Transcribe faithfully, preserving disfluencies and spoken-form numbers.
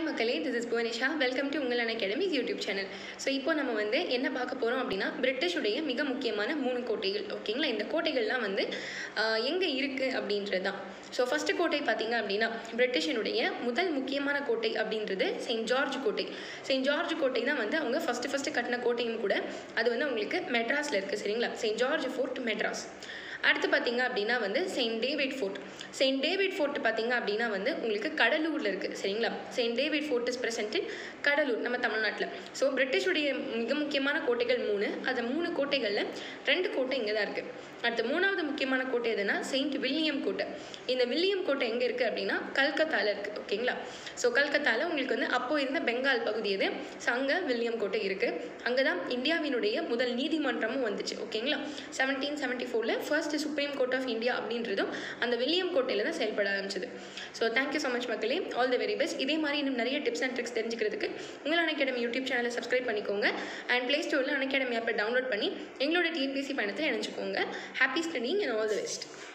மக்களே, this is புவனேஷா. Welcome to உங்கள் அகாடமிஸ் யூடியூப் சேனல். ஸோ இப்போ நம்ம வந்து என்ன பார்க்க போகிறோம் அப்படின்னா, பிரிட்டிஷுடைய மிக முக்கியமான மூணு கோட்டைகள். ஓகேங்களா, இந்த கோட்டைகள்லாம் வந்து எங்கே இருக்குது அப்படின்றது தான். ஸோ ஃபஸ்ட்டு கோட்டை பார்த்திங்க அப்படின்னா, பிரிட்டிஷனுடைய முதல் முக்கியமான கோட்டை அப்படின்றது செயின்ட் ஜார்ஜ் கோட்டை. செயின்ட் ஜார்ஜ் கோட்டை தான் வந்து அவங்க ஃபஸ்ட்டு ஃபஸ்ட்டு கட்டின கோட்டையும் கூட. அது வந்து உங்களுக்கு மெட்ராஸில் இருக்குது. சரிங்களா, செயின்ட் ஜார்ஜ் ஃபோர்ட் மெட்ராஸ். அடுத்து பார்த்திங்க அப்படின்னா வந்து saint David fort. Saint David fort பார்த்திங்க அப்படின்னா வந்து உங்களுக்கு கடலூரில் இருக்குது. சரிங்களா, saint David fort is present in Cuddalore, நம்ம தமிழ்நாட்டில். ஸோ பிரிட்டிஷுடைய மிக முக்கியமான கோட்டைகள் மூணு. அந்த மூணு கோட்டைகளில் ரெண்டு கோட்டை இங்கே தான் இருக்குது. அடுத்து மூணாவது முக்கியமான கோட்டை எதுனா செயின்ட் வில்லியம் கோட்டை. இந்த வில்லியம் கோட்டை எங்கே இருக்குது அப்படின்னா கல்கத்தாவில் இருக்குது. ஓகேங்களா, ஸோ கல்கத்தாவில் உங்களுக்கு வந்து அப்போது இருந்த பெங்கால் பகுதி எது, ஸோ அங்கே வில்லியம் கோட்டை இருக்குது. அங்கே தான் இந்தியாவினுடைய முதல் நீதிமன்றமும் வந்துச்சு. ஓகேங்களா, செவன்டீன் செவன்ட்டி ஃபோரில் first supreme court of India அப்படின்றதும் அந்த வில்லியம் கோட்டையில் தான் செயல்பட ஆரம்பிச்சது. ஸோ தேங்க்யூ ஸோ மச் மக்களே, ஆல் தி வெரி பெஸ்ட். இதே மாதிரி இன்னும் நிறைய டிப்ஸ் அண்ட் ட்ரிக்ஸ் தெரிஞ்சுக்கிறதுக்கு உங்கள் அகாடமி யூடியூப் சேனலை சப்ஸ்கிரைப் பண்ணிக்கோங்க. அண்ட் ப்ளே ஸ்டோரில் அகாடமி ஆப்பை டவுன்லோட் பண்ணி எங்களோட டிஎன்பிஎஸ்சி பயணத்தில் இணைஞ்சுக்கோங்க. Happy studying and all the best.